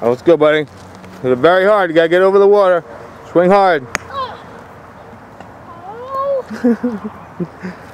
Oh, let's go, buddy. It's very hard. You gotta get over the water. Swing hard. Oh.